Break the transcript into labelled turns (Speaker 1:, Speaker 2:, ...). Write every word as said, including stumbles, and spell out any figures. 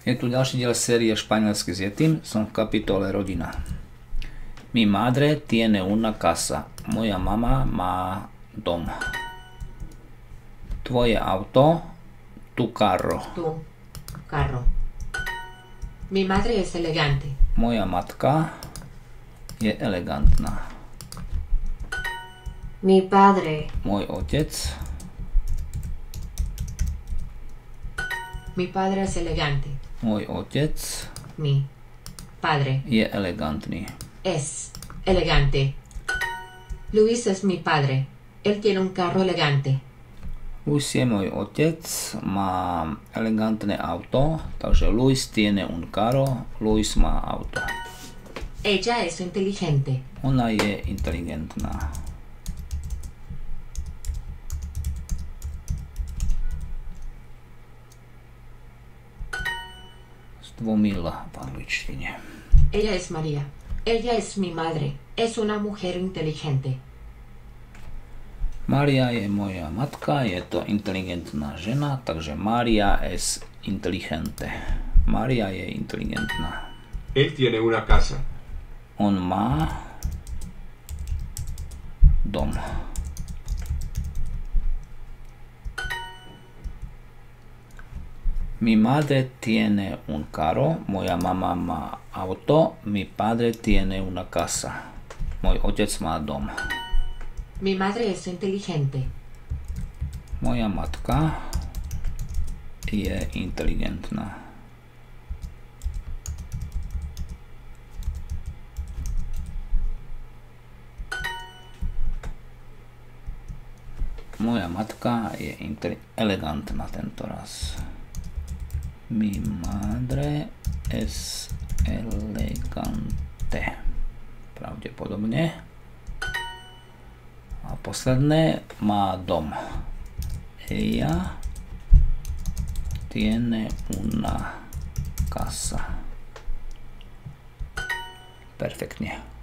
Speaker 1: Je tu ďalší diel série Španielsky s Yetim, som v kapitole Rodina. Mi madre tiene una casa. Moja mama má dom. Tvoje auto, tu carro.
Speaker 2: Tu carro. Mi madre es elegante.
Speaker 1: Moja matka je elegantná.
Speaker 2: Mi padre.
Speaker 1: Môj otec.
Speaker 2: Mi padre es elegante.
Speaker 1: Môj otec
Speaker 2: Mi padre
Speaker 1: je elegantný.
Speaker 2: es elegante. Luis es mi padre. Él tiene un carro elegante.
Speaker 1: Luis je môj otec, má elegantné auto, takže Luis tiene un carro, Luis má auto.
Speaker 2: Ella es inteligente.
Speaker 1: Ona je inteligentná. Zdvomila v angličtine.
Speaker 2: Ella es María. Ella es mi madre. Es una mujer inteligente.
Speaker 1: Maria je moja matka, je to inteligentná žena, takže Maria es inteligente. Maria je inteligentná.
Speaker 3: Él tiene una casa.
Speaker 1: On má dom. Mi madre tiene un carro, moja mama má auto, mi padre tiene una casa. Môj otec má dom.
Speaker 2: Mi madre es inteligente.
Speaker 1: Moja matka je inteligentná. Moja matka je elegantná tento raz. Mi madre es elegante. Pravdepodobne. A posledné, má dom. Ella tiene una casa. Perfektne.